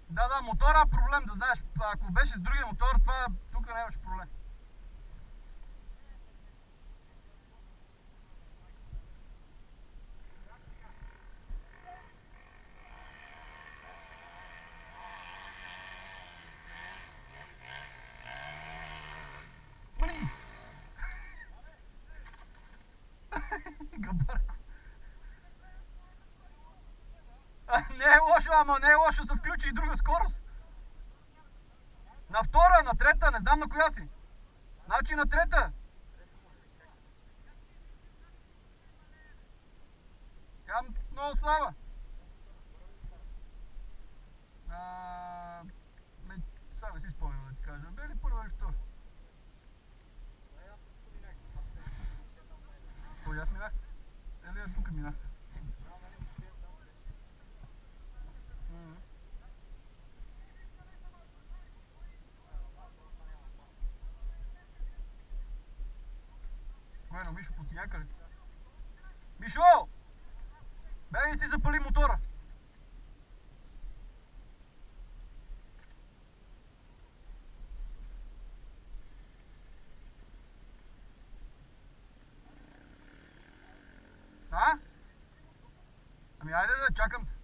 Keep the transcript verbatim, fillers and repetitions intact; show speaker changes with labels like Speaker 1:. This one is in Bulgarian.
Speaker 1: Да, да, мотора проблем, да знаеш. Ако беше с другия мотор, това тук нямаше проблем. Габарко. Не е лошо, ама не е лошо да включи и друга скорост. На втора, на трета, не знам на коя си. Значи на трета. Тя много слаба. А, ме, сега не си спомням да ти кажа. Бе ли първа или втора? Той аз минах. Или тук минах. Bueno, Мишо, пусти някъде. Мишо! Бе, си запали мотора. А? Ами айде да чакам.